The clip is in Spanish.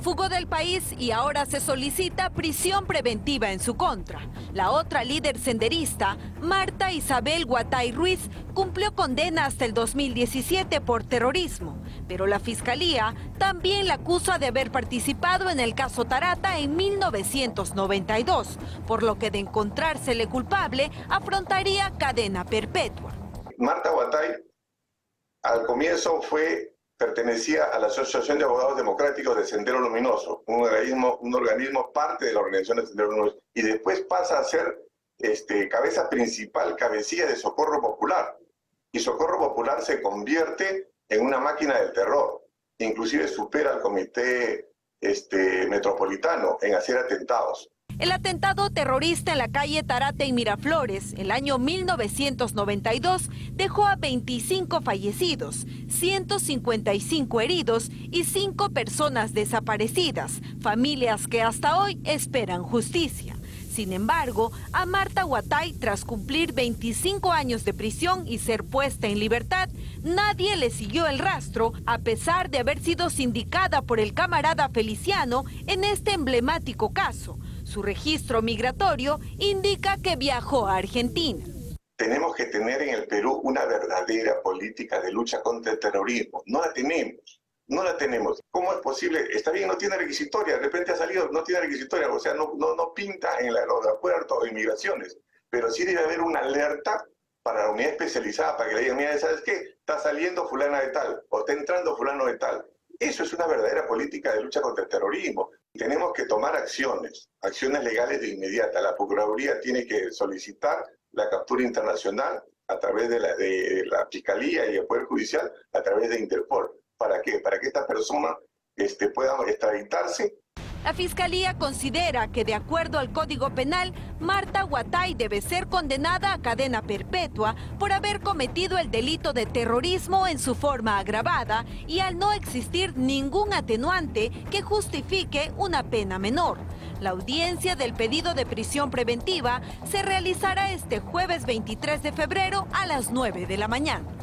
Fugó del país y ahora se solicita prisión preventiva en su contra. La otra líder senderista, Marta Isabel Huatay Ruiz, cumplió condena hasta el 2017 por terrorismo, pero la Fiscalía también la acusa de haber participado en el caso Tarata en 1992, por lo que de encontrársele culpable afrontaría cadena perpetua. Marta Huatay al comienzo pertenecía a la Asociación de Abogados Democráticos de Sendero Luminoso, un organismo parte de la organización de Sendero Luminoso, y después pasa a ser cabecilla de Socorro Popular, y Socorro Popular se convierte en una máquina del terror, inclusive supera al comité metropolitano en hacer atentados. El atentado terrorista en la calle Tarata y Miraflores, el año 1992, dejó a 25 fallecidos, 155 heridos y 5 personas desaparecidas, familias que hasta hoy esperan justicia. Sin embargo, a Marta Huatay, tras cumplir 25 años de prisión y ser puesta en libertad, nadie le siguió el rastro, a pesar de haber sido sindicada por el camarada Feliciano en este emblemático caso. Su registro migratorio indica que viajó a Argentina. Tenemos que tener en el Perú una verdadera política de lucha contra el terrorismo. No la tenemos, no la tenemos. ¿Cómo es posible? Está bien, no tiene requisitoria, de repente ha salido, no tiene requisitoria, o sea, no pinta en los aeropuertos o inmigraciones, pero sí debe haber una alerta para la unidad especializada, para que le digan, mira, ¿sabes qué? Está saliendo fulana de tal, o está entrando fulano de tal. Eso es una verdadera política de lucha contra el terrorismo. Tenemos que tomar acciones legales de inmediata. La Procuraduría tiene que solicitar la captura internacional a través de la Fiscalía y el Poder Judicial, a través de Interpol. ¿Para qué? Para que esta persona pueda extraditarse. La Fiscalía considera que, de acuerdo al Código Penal, Marta Huatay debe ser condenada a cadena perpetua por haber cometido el delito de terrorismo en su forma agravada y al no existir ningún atenuante que justifique una pena menor. La audiencia del pedido de prisión preventiva se realizará este jueves 23 de febrero a las 9 de la mañana.